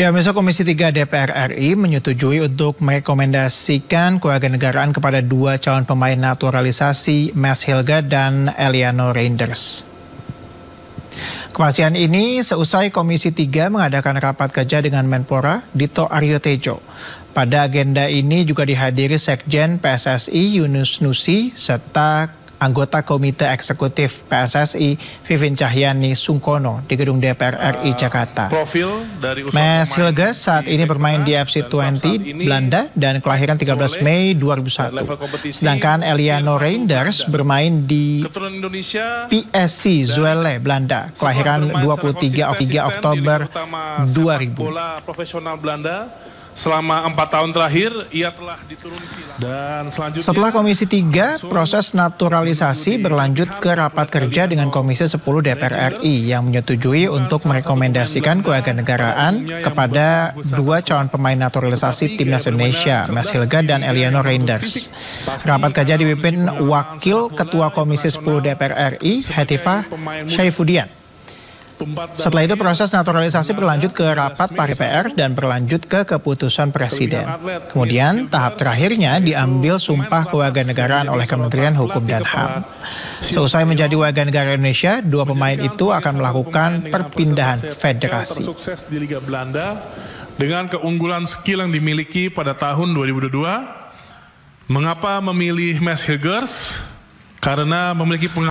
Ya, besok Komisi 3 DPR RI menyetujui untuk merekomendasikan kewarganegaraan kepada dua calon pemain naturalisasi, Mas Hilga dan Eliano Reinders. Kepastian ini seusai Komisi 3 mengadakan rapat kerja dengan Menpora Dito Aryo Tejo. Pada agenda ini juga dihadiri Sekjen PSSI Yunus Nusi serta anggota Komite Eksekutif PSSI Vivin Cahyani Sungkono di Gedung DPR RI Jakarta. Mas Hilga saat ini bermain di FC Twente Belanda dan kelahiran 13 Mei 2001. Sedangkan Eliano Reinders bermain di PSC Zwolle Belanda, kelahiran 23 Oktober 2000. Selama 4 tahun terakhir, ia telah diturunkan. Dan selanjutnya, setelah Komisi 3, proses naturalisasi berlanjut ke rapat kerja dengan Komisi 10 DPR RI yang menyetujui untuk merekomendasikan kewarganegaraan kepada dua calon pemain naturalisasi Timnas Indonesia, Mas Hilga dan Eliano Reinders. Rapat kerja dipimpin Wakil Ketua Komisi 10 DPR RI, Hetifah Syaifudian. Setelah itu proses naturalisasi berlanjut ke rapat DPR dan berlanjut ke keputusan Presiden. Kemudian tahap terakhirnya diambil sumpah kewarganegaraan oleh Kementerian Hukum dan HAM. Seusai menjadi warga negara Indonesia, dua pemain itu akan melakukan perpindahan federasi. Sukses di Liga Belanda dengan keunggulan skill yang dimiliki pada tahun 2022. Mengapa memilih Mas Hilgers? Karena memiliki